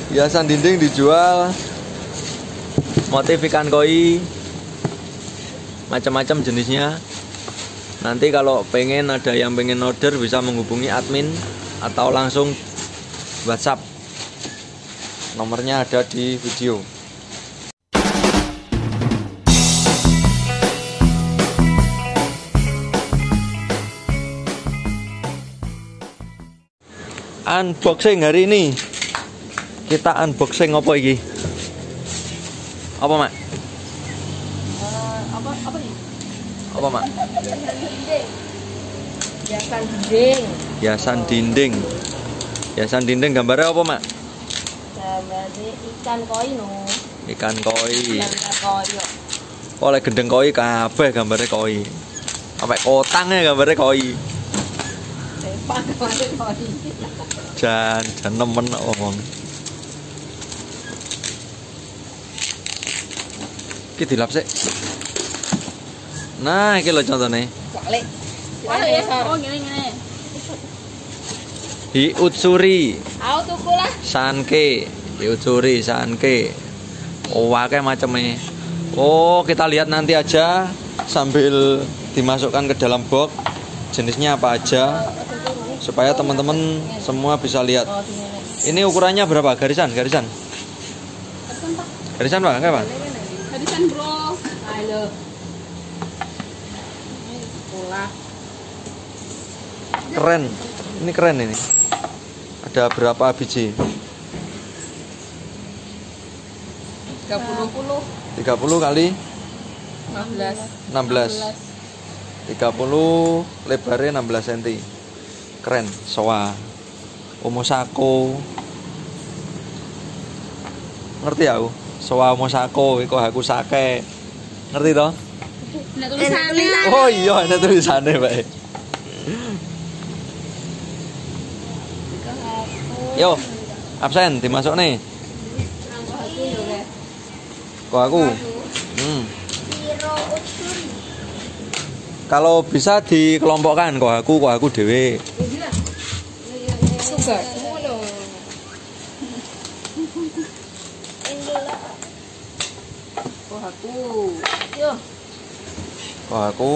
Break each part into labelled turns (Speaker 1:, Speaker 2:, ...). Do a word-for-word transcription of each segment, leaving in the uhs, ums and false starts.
Speaker 1: Hiasan dinding dijual. Motif ikan koi. Macam-macam jenisnya. Nanti kalau pengen ada yang pengen order bisa menghubungi admin atau langsung WhatsApp. Nomornya ada di video. Unboxing hari ini. Kita unboxing apa iki? Apa, Mak?
Speaker 2: Uh, apa apa nih?
Speaker 1: Apa, Mak?
Speaker 2: Hiasan dinding.
Speaker 1: Hiasan dinding. Hiasan dinding gambarnya apa, Mak?
Speaker 2: Gambarnya ikan koi no.
Speaker 1: Ikan koi.
Speaker 2: Ikan koi.
Speaker 1: Oleh gendeng koi kabeh gambarnya koi. Sampai kotangnya gambarnya koi.
Speaker 2: Sepak gambarnya koi.
Speaker 1: Jan, jan nemen omong. Iki dilap sik. Nah, iki lho contone.
Speaker 2: Balik. Oh, gini-gini.
Speaker 1: Hiutsuri.
Speaker 2: Aku tuku lah.
Speaker 1: Sanke, hiutsuri, sanke. Oh, akeh macamnya. Oh, kita lihat nanti aja sambil dimasukkan ke dalam box jenisnya apa aja supaya teman-teman semua bisa lihat. Ini ukurannya berapa? Garisan, garisan. Garisan, Pak, enggak, Pak?
Speaker 2: Garisan, Bro. Ayo.
Speaker 1: Keren. Ini keren ini. Ada berapa biji?
Speaker 2: tiga puluh.
Speaker 1: tiga puluh kali
Speaker 2: enam belas.
Speaker 1: enam belas. tiga puluh lebarnya enam belas sentimeter. Keren, soa. Omosako. Ngerti aku? Soa omosako iku aku sake. Ngerti toh?
Speaker 2: Ada tulisannya.
Speaker 1: Oh iya, ada tulisannya, Pak. Yo, absen dimasuk nih. Kok aku? Hmm. Kalau bisa dikelompokkan, kok aku, kok aku dewe.
Speaker 2: Sugar. Kok aku. Yo.
Speaker 1: Kok aku.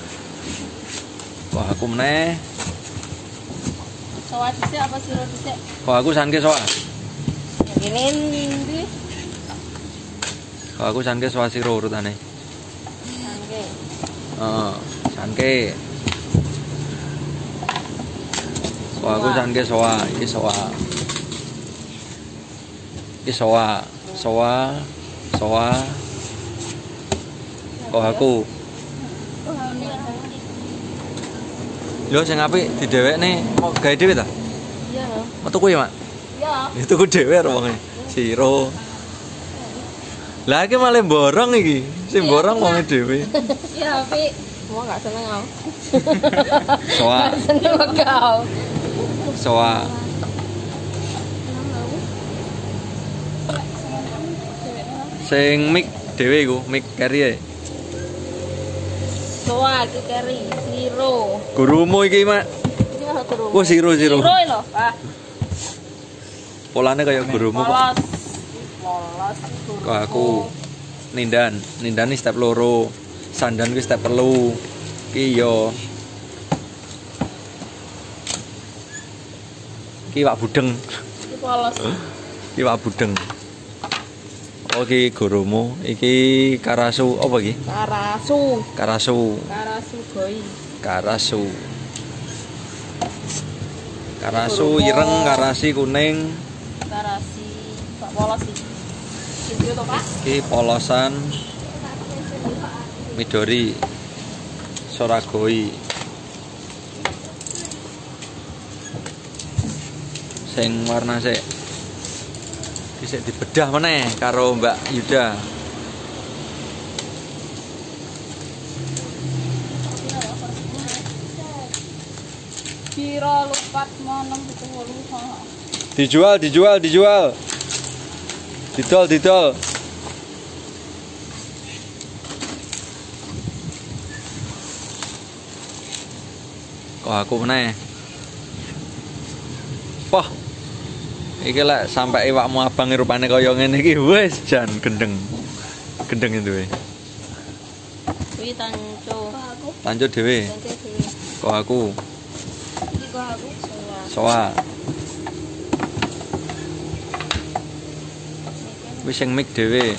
Speaker 1: Kok aku meneh.
Speaker 2: Soa dhisik apa siro dhisik?
Speaker 1: Kok aku sanke soa.
Speaker 2: Ini ndi?
Speaker 1: Kok aku sanke soa siro urutane.
Speaker 2: Sanke.
Speaker 1: Heeh, sanke. Kok aku sanke soa, iki soa. Iki soa, soa, soa. Kok aku. Yo sing apik didhewekne mau gawe dhewe ta?
Speaker 2: Iya.
Speaker 1: Mau tuku ya, Mak?
Speaker 2: Iya.
Speaker 1: Itu ku dhewe wonge. Siro. Lah iki malah borong iki. Sing borong wonge dhewe.
Speaker 2: Iya, tapi mau enggak seneng aku.
Speaker 1: Soa.
Speaker 2: Seneng kau.
Speaker 1: Soa. Sing mic dhewe iku, mic carry.
Speaker 2: Soa iki keri, siro.
Speaker 1: Gurumu iki, Mak.
Speaker 2: Iki mah guru.
Speaker 1: Oh, siro siro.
Speaker 2: Siro lho, Pak.
Speaker 1: Polane kaya gurumu kok.
Speaker 2: Polos. Polos guru.
Speaker 1: Kok aku nindan, nindan step loro. Sandan ki step telu. Ki yo. Ki wak budeng.
Speaker 2: Iki polos.
Speaker 1: Ki wak budeng. Oke, gurumu iki karasu apa iki?
Speaker 2: Karasu.
Speaker 1: Karasu.
Speaker 2: Karasu goi.
Speaker 1: Karasu. Karasu ireng, karasi kuning.
Speaker 2: Karasi Pak polos iki. Iki to, Pak?
Speaker 1: Iki polosan Midori. Soragoi. Sing warna sik bisa dibedah meneh karo Mbak Yuda.
Speaker 2: Piro lupat monem pitung wolu.
Speaker 1: Dijual, dijual, dijual. Didol, didol. Kok aku meneh. Poh. Iki lek sampai iwakmu abang rupane kaya ngene iki wis jan gendeng. Gendeng itu we.
Speaker 2: Kuwi tanco. Aku.
Speaker 1: Tanco dhewe.
Speaker 2: Tanco dhewe.
Speaker 1: Kok aku.
Speaker 2: Iki kok aku soa.
Speaker 1: Soa. Wis sing mik dhewe.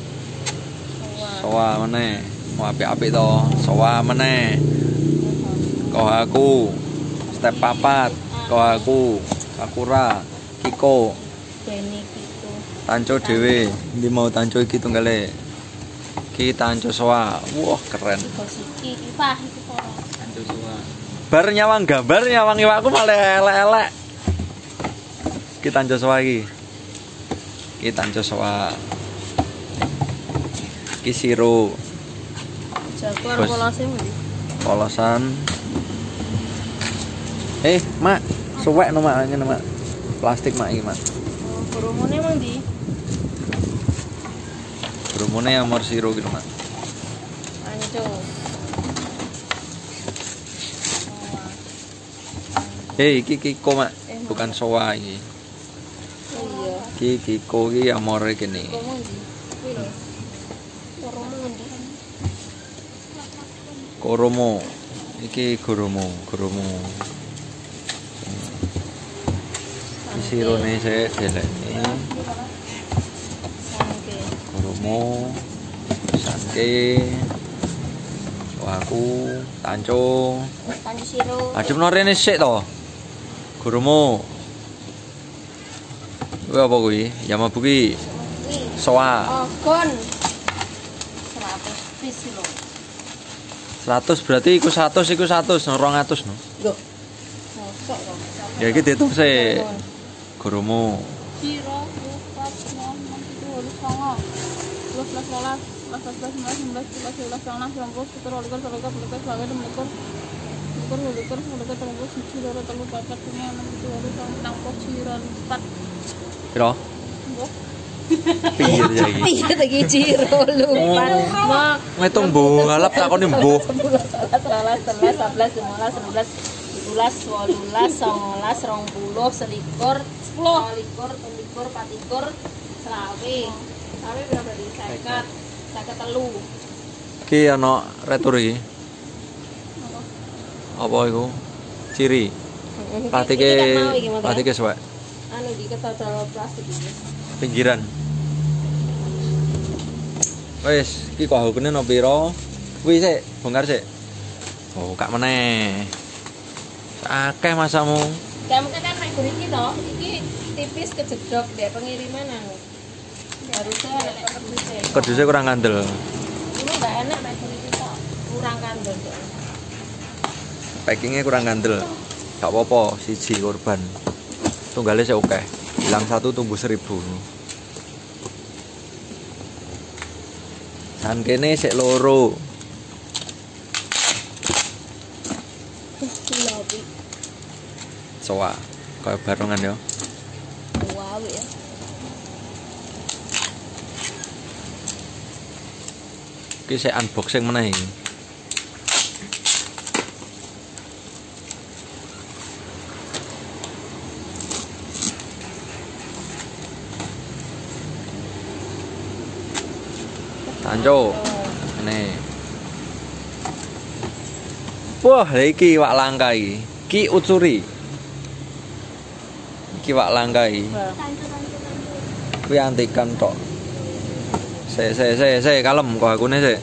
Speaker 2: Soa.
Speaker 1: Soa meneh. Mau apik-apik to. Soa meneh. Kok aku. Step papat. Kok aku. Sakura. Kiko.
Speaker 2: Beni Kiko.
Speaker 1: Tanco dhewe. Ndi mau tanco iki tunggale. Ki tanco soa. Wah, keren.
Speaker 2: Iki siki iki pah iki soa.
Speaker 1: Tanco soa. Bar nyawang gambar nyawang iwakku malah elek-elek. Ki tanco soa iki. Ki tanco soa. Ki siro.
Speaker 2: Jaguar
Speaker 1: Bos.
Speaker 2: polose ndi?
Speaker 1: Polosan. Eh, Mak, suwek no Mak, ngene Mak. Plastik Mak iki, Mak.
Speaker 2: Oh, kerumune mang ndi?
Speaker 1: Brumone amor siro gitu, Mak.
Speaker 2: Tanco.
Speaker 1: Hei, iki Kiko, Mak. Bukan soa iki.
Speaker 2: Oh iya.
Speaker 1: Ki Kiko iki amore kene.
Speaker 2: Komo ndi? Kuwi lho. Koromo ndi?
Speaker 1: Koromo. Iki Goromo, Goromo. Sirone sik delekne.
Speaker 2: Sangke.
Speaker 1: Goromo. Sanke. Aku tanco.
Speaker 2: Tanco siro.
Speaker 1: Adem rene sik to. Goromo. Kuwi apa kuwi? Yamabuki.
Speaker 2: Kuwi.
Speaker 1: Soa.
Speaker 2: Oh, gon. seratus piece lho.
Speaker 1: seratus berarti iku seratus iku seratus, rong atus no.
Speaker 2: Loh. Mosok kok.
Speaker 1: Ya iki diitung sik. Goromo.
Speaker 2: Siro, empat, enam, tujuh, delapan, dua belas, sebelas, dua belas, sembilan belas, sebelas, dua belas, sebelas, dua belas, sebelas, dua belas, sebelas, dua belas, sebelas, dua belas, sebelas,
Speaker 1: Piro? Pinggir ya iki.
Speaker 2: Iya lagi ciro lupa. Mak.
Speaker 1: Ngitung mbuh, alap takoni mbuh.
Speaker 2: sebelas, sebelas, sebelas, sebelas, sebelas, sebelas, tujuh belas, delapan belas, sembilan belas, dua puluh, selikur, sepuluh, likur, likur, patikur, selawe. Selawe berapa di seket? Seket telu.
Speaker 1: Ki ana retur iki. Apa iku? Ciri. Platike platike suwek.
Speaker 2: Anu di ketata plastik iki.
Speaker 1: Pinggiran. Wis, iki kok hukune no piro? Kuwi sik, bongkar sik. Oh, kak meneh. Akeh masamu.
Speaker 2: Kamu kan mek iki to, iki tipis kejedok dek pengiriman anu. Harusnya ada keduse.
Speaker 1: Keduse kurang kandel.
Speaker 2: Ini enggak enak mek iki to. Kurang kandel kok.
Speaker 1: Packingnya kurang kandel. Gak apa-apa, siji korban. Tunggale sik akeh. Hilang satu tumbuh seribu. San kene sik loro.
Speaker 2: Lobi.
Speaker 1: Soa, kaya barongan ya.
Speaker 2: Wow ya.
Speaker 1: Iki sik unboxing meneh iki. Tanco. Ngene. Wah, iki wak langka iki. Ki utsuri. Iki wak langka iki. Kuwi antikan tok. Se se se se kalem kok akune sik.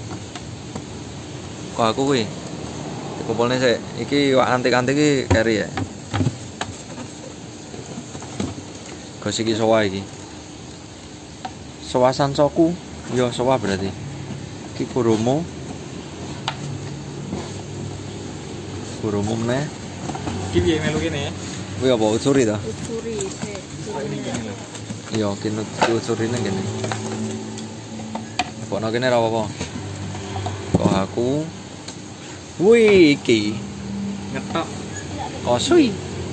Speaker 1: Kok aku kuwi. Dikumpulne sik. Iki wak antik-antik iki keri ya. Gos iki sowa iki. Sowa sansoku. Yo sowa berarti. Iki Goromo. Goromo meneh.
Speaker 3: Iki piye melu kene ya?
Speaker 1: Kuwi apa utsuri to?
Speaker 2: Utsuri sik.
Speaker 1: Iya, kene utsurine kene. Pokoknya kene ora apa-apa. Kok aku. Wih, iki.
Speaker 3: Ngetok.
Speaker 1: Kosui.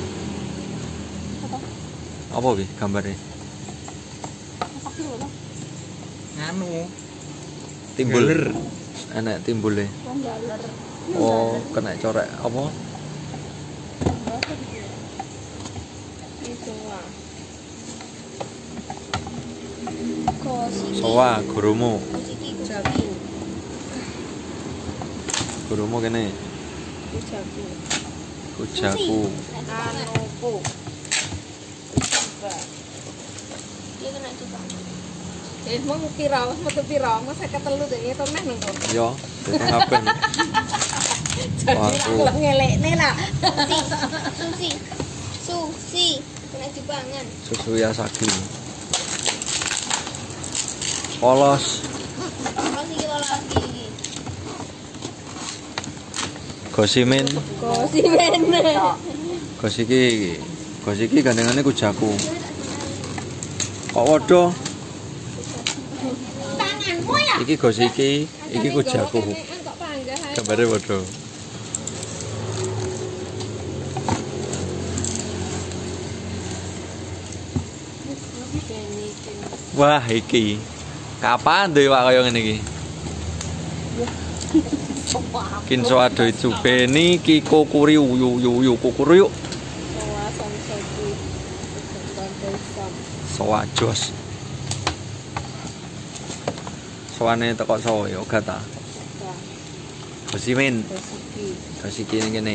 Speaker 1: Apa iki gambare?
Speaker 3: Nganu.
Speaker 1: Timbul.
Speaker 3: Galer.
Speaker 1: Enak timbule.
Speaker 2: Penggaler.
Speaker 1: Oh, kena corek apa?
Speaker 2: Itu wah.
Speaker 1: Sowa gurumu.
Speaker 2: Jago.
Speaker 1: Gurumu kene.
Speaker 2: Jago.
Speaker 1: Kujaku.
Speaker 2: Anuku. Coba. Dia kena coba. Eh, mau pira, mau tuh pira, mau saya ketelu deh, itu meh nengko.
Speaker 1: Yo, itu ngapain?
Speaker 2: Jadi aku ngelekne lah. Susi, susi, kena dipangan.
Speaker 1: Susu Yasaki. Polos.
Speaker 2: Masih kilo lagi.
Speaker 1: Gosimin.
Speaker 2: Gosimen.
Speaker 1: Gosiki. Gosiki gandengane Kujaku. Kok wodo?
Speaker 2: Tanganmu ya?
Speaker 1: Iki Gosiki, iki Kujaku.
Speaker 2: Kok panggah ae.
Speaker 1: Gambare wodo. Wah, iki. Kapan tuh iwak kaya ngene iki? Kinso ado itu beni kiko kuriu yu yu yu kukuriu.
Speaker 2: Kawasan sepi. Bandai
Speaker 1: Sowa jos. Sowane teko sowo ya ora ta. Gosimin.
Speaker 2: Gosiki.
Speaker 1: Gosiki ning kene.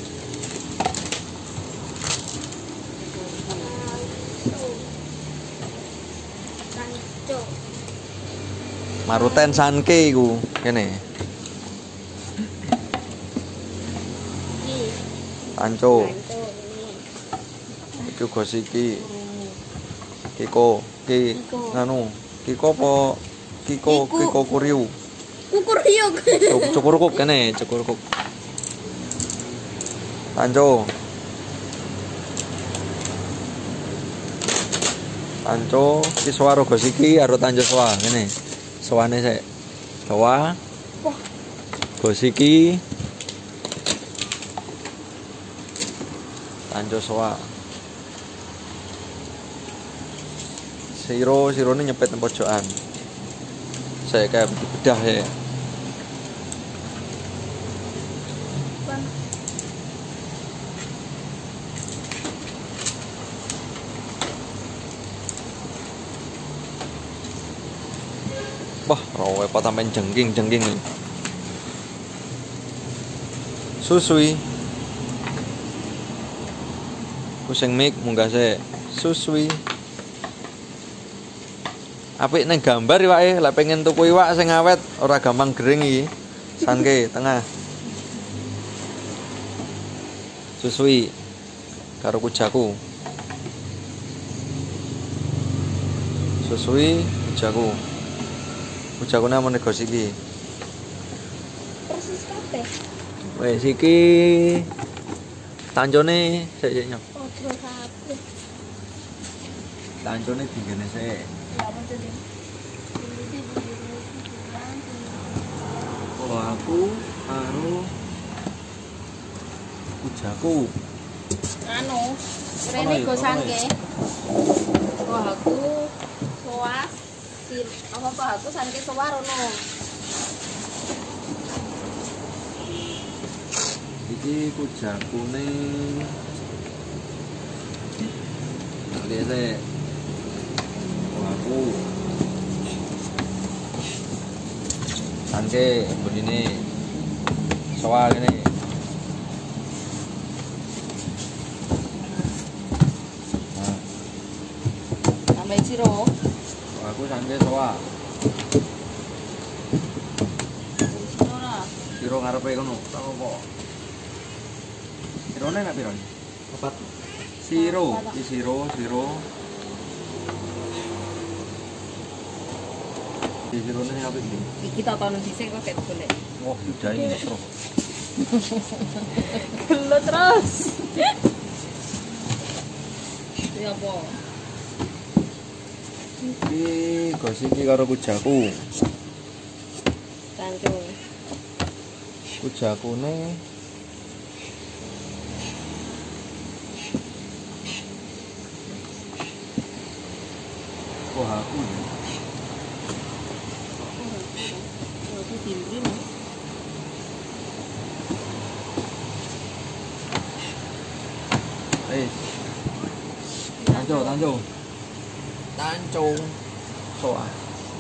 Speaker 2: Tanco.
Speaker 1: Maruten sanke iku kene.
Speaker 2: Iki.
Speaker 1: Tanco.
Speaker 2: Tanco ini.
Speaker 1: Iku Gosiki. Kiko, ki nganu. Kiko apa? Kiko,
Speaker 2: Kiku.
Speaker 1: Kiko kuriu.
Speaker 2: Kukur hiuk.
Speaker 1: Cuk- Cukurkuk kene, cukurkuk. Tanco. Tanco ki suara Gosiki karo tanco soa ngene. Soane sik. Soa.
Speaker 2: Wah.
Speaker 1: Gosiki. Tanco soa. Siro, sirone nyepet nang pojokan. Saya kayak bedah ya. Wah, rawe apa tampen jengking-jengking nih. Susui. Kusing mik munggah sik. Susui. Apik neng gambar iwake, lek pengen tuku iwak sing awet ora gampang gering iki. Sanke tengah. Susui karo Kujaku. Susui Kujaku. Kujaku namane Gosiki.
Speaker 2: Persis kabeh.
Speaker 1: Wes iki tancone sik sik nyok.
Speaker 2: Ojo kabeh.
Speaker 1: Tancone dinggene sik. Oh aku karo Kujaku.
Speaker 2: Anu, rene go sangke. Wah aku soa sil apa apa aku sangke soa rono.
Speaker 1: Iki Kujakune lihat sik. Oh aku sangke bunine soal ini. Nah,
Speaker 2: Tambah siro.
Speaker 1: oh, aku sangke soal.
Speaker 2: Siro lah.
Speaker 1: Siro ngarepe kono, tak apa. Sirone nek piro? Papat. Siro, iki siro, siro. Iki sirone sing apik iki.
Speaker 2: Iki tak tono dhisik kok gak golek.
Speaker 1: Wah, sudah ini terus.
Speaker 2: Gelo terus. Ya apa?
Speaker 1: Iki Gosiki karo Kujaku.
Speaker 2: Tanjung.
Speaker 1: Kujakune wah aku ya.
Speaker 2: Aku timbrin.
Speaker 1: Eh. Tanjo, tanjo. Tanjo. Soa.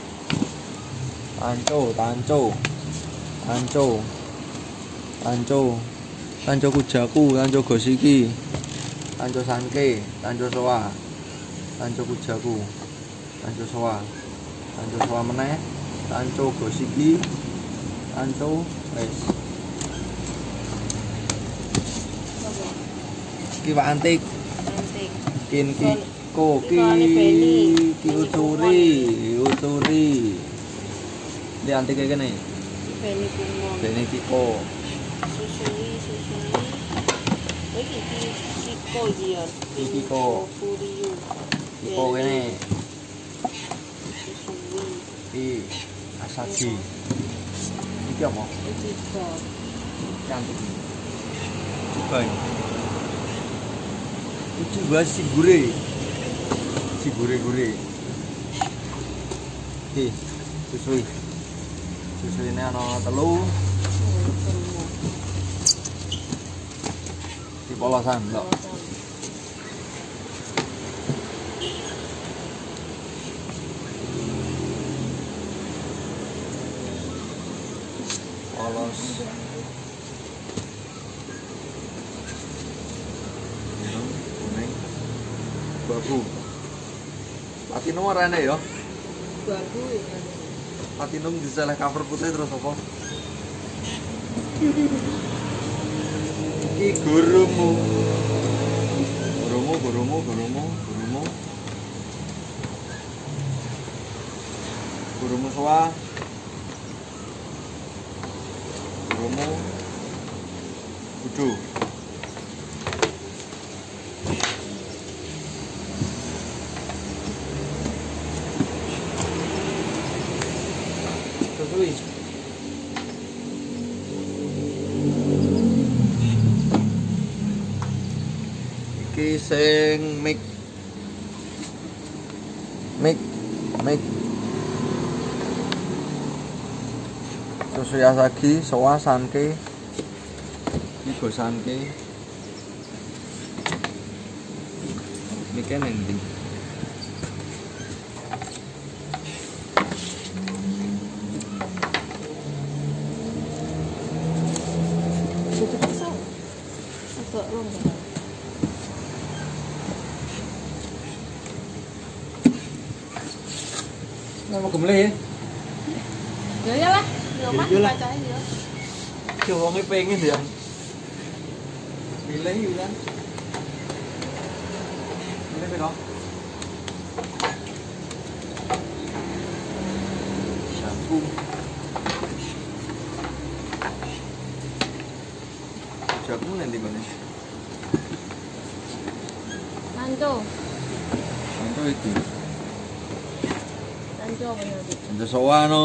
Speaker 1: Tanco, tanco. Tanco. Tanco. Tanco kujaku, tanco gosiki. Tanco sanke, tanco soa. Tanco kujaku. Tanco soa. Tanco soa meneh. Tanco gosiki. Tanco wes. Kiwak antik.
Speaker 2: Antik.
Speaker 1: Kin ki koki. Ki ucuri, ucuri. Ini antik kayak gini.
Speaker 2: Beni kumon.
Speaker 1: Beni kiko.
Speaker 2: Susui, susui. Iki iki kiko dia.
Speaker 1: Iki kiko.
Speaker 2: Furiu.
Speaker 1: Kiko kene.
Speaker 2: Susui.
Speaker 1: Iki asagi. Iki apa?
Speaker 2: Iki kiko.
Speaker 1: Cantik. Coba ini. Itu bahas si gure. Si gure-gure. Oke, susui. Susui ini ana telu. Di polosan, lho. Polos. Kuning. Babu. Platinum ora enak ya?
Speaker 2: Bagu ya.
Speaker 1: Platinum diseleh cover putih terus apa? Iki gurumu. Gurumu, gurumu, gurumu, gurumu. Gurumu soa. Gurumu. Kudu. Susui. Iki sing mik mik mik Susui asagi, soa sanke. Iki go sanke. Miknya nang ndi?
Speaker 2: Itu bisa. Agak longgar.
Speaker 1: Nama gemle ya?
Speaker 2: Ya iyalah, di rumah
Speaker 1: Ya iyalah.
Speaker 2: dibacain ya.
Speaker 1: Wonge pengen ya. Milih yuk kan. Milih piro? Satu. Jamu nanti mana?
Speaker 2: Tanco.
Speaker 1: Contoh itu.
Speaker 2: Tanco apa nanti?
Speaker 1: Contoh soano.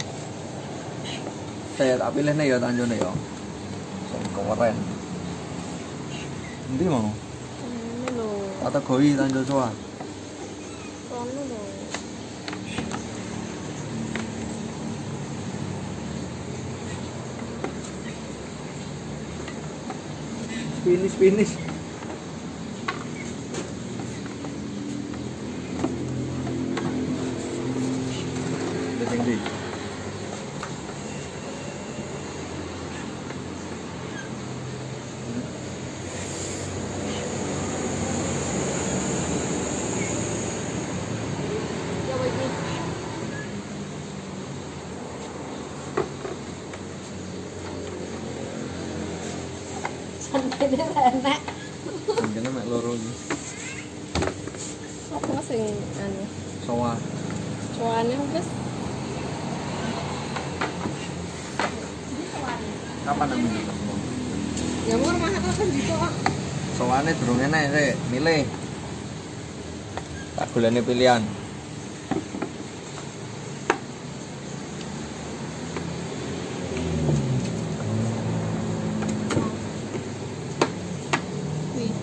Speaker 1: Saya tak pilih nih ya tanjone ya. Sing keren. Endi mau?
Speaker 2: Ini lho.
Speaker 1: Kategori tanjo soa.
Speaker 2: Kono lho.
Speaker 1: Finish finish. Udah tinggi.
Speaker 2: Coba ini. Santainya enak.
Speaker 1: Mungkin mek loro iki.
Speaker 2: Apa sing anu?
Speaker 1: Soa.
Speaker 2: Soalnya wis
Speaker 1: Kapan namanya?
Speaker 2: ya mau rumah apa kan gitu kok.
Speaker 1: Soane durung enak rek, milih. Tak golekne pilihan.
Speaker 2: Wih.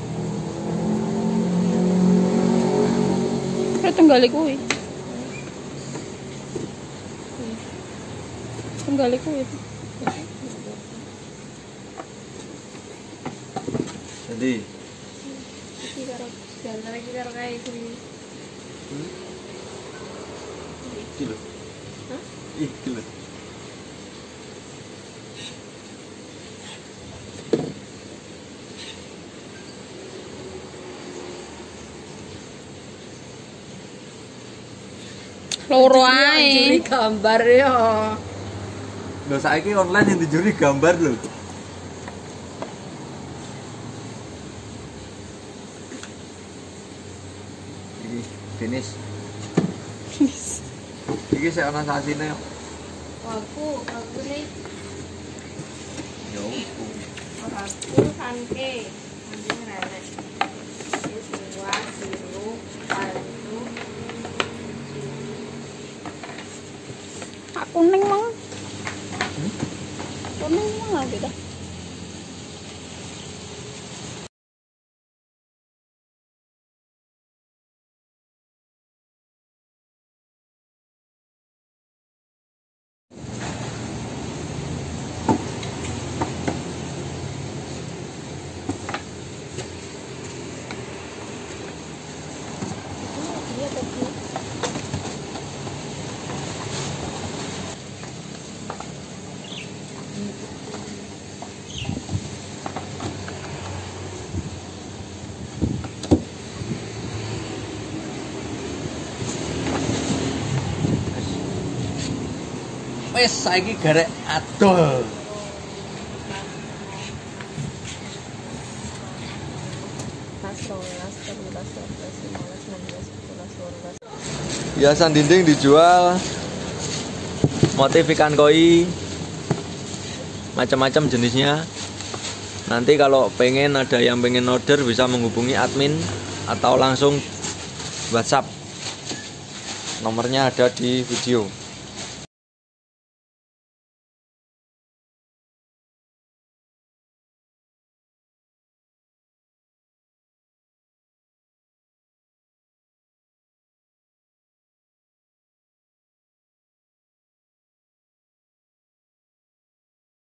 Speaker 2: Kayak tenggali kuwi. Tenggali kuwi.
Speaker 1: Jadi,
Speaker 2: Iki karo jantan iki karo kae kuwi.
Speaker 1: iki lho.
Speaker 2: Hah?
Speaker 1: Iki lho.
Speaker 2: Loro ae.
Speaker 4: Juri gambar ya.
Speaker 1: Lho saiki online yang dijuri gambar lho. Iki Denis. Iki sik ana sasine.
Speaker 2: Aku, aku nih,
Speaker 1: Yo.
Speaker 2: aku sanke, anjing rere. Ini semua biru, palsu. Aku neng mang. Kuning mang lagi dah.
Speaker 1: Wes saiki garek adol. Hiasan dinding dijual, motif ikan koi, macam-macam jenisnya. Nanti kalau pengen ada yang pengen order bisa menghubungi admin atau langsung WhatsApp. Nomornya ada di video.